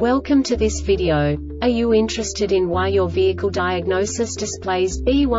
Welcome to this video. Are you interested in why your vehicle diagnosis displays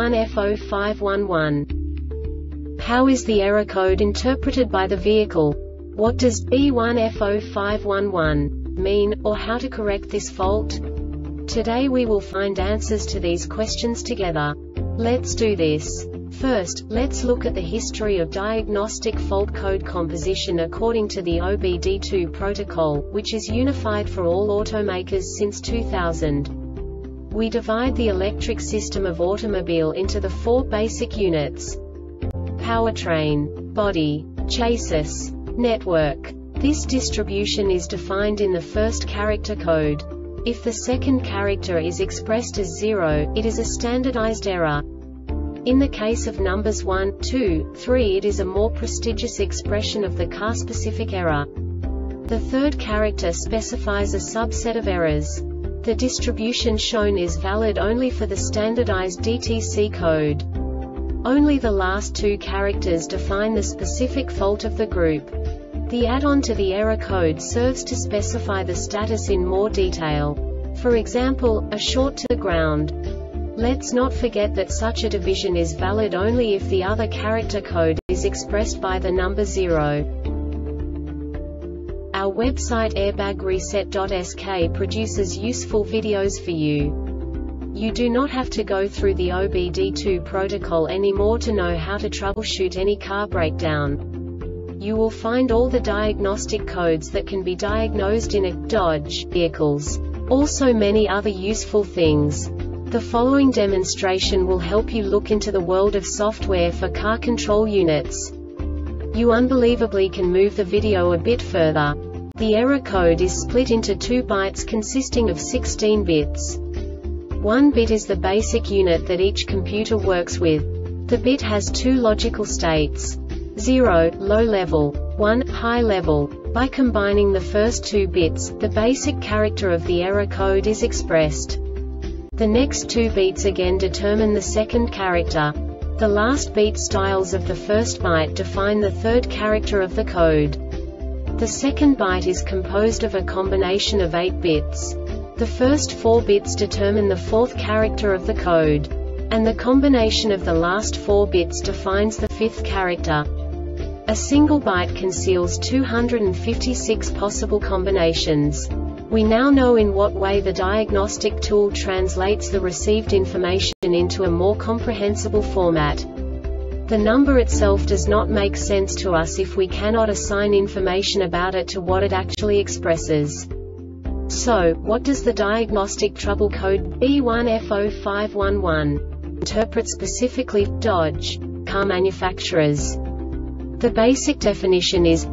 B1F0511? How is the error code interpreted by the vehicle? What does B1F0511 mean, or how to correct this fault? Today we will find answers to these questions together. Let's do this. First, let's look at the history of diagnostic fault code composition according to the OBD2 protocol, which is unified for all automakers since 2000. We divide the electric system of automobile into the four basic units: powertrain, body, chassis, network. This distribution is defined in the first character code. If the second character is expressed as 0, it is a standardized error. In the case of numbers 1, 2, 3, it is a more prestigious expression of the car-specific error. The third character specifies a subset of errors. The distribution shown is valid only for the standardized DTC code. Only the last two characters define the specific fault of the group. The add-on to the error code serves to specify the status in more detail. For example, a short to the ground. Let's not forget that such a division is valid only if the other character code is expressed by the number 0. Our website airbagreset.sk produces useful videos for you. You do not have to go through the OBD2 protocol anymore to know how to troubleshoot any car breakdown. You will find all the diagnostic codes that can be diagnosed in a Dodge vehicles. Also many other useful things. The following demonstration will help you look into the world of software for car control units. You unbelievably can move the video a bit further. The error code is split into 2 bytes consisting of 16 bits. 1 bit is the basic unit that each computer works with. The bit has 2 logical states: 0, low level, 1, high level. By combining the first 2 bits, the basic character of the error code is expressed. The next 2 beats again determine the second character. The last beat styles of the first byte define the third character of the code. The second byte is composed of a combination of 8 bits. The first 4 bits determine the fourth character of the code. And the combination of the last 4 bits defines the fifth character. A single byte conceals 256 possible combinations. We now know in what way the diagnostic tool translates the received information into a more comprehensible format. The number itself does not make sense to us if we cannot assign information about it to what it actually expresses. So, what does the diagnostic trouble code B1F0511 interpret specifically for Dodge car manufacturers? The basic definition is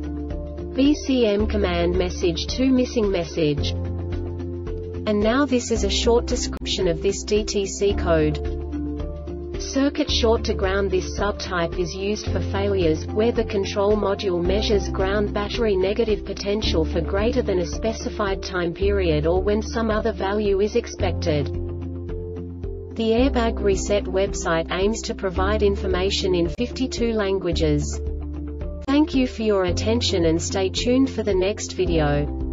BCM command message to missing message. And now this is a short description of this DTC code. Circuit short to ground. This subtype is used for failures where the control module measures ground battery negative potential for greater than a specified time period or when some other value is expected. The Airbag Reset website aims to provide information in 52 languages. Thank you for your attention and stay tuned for the next video.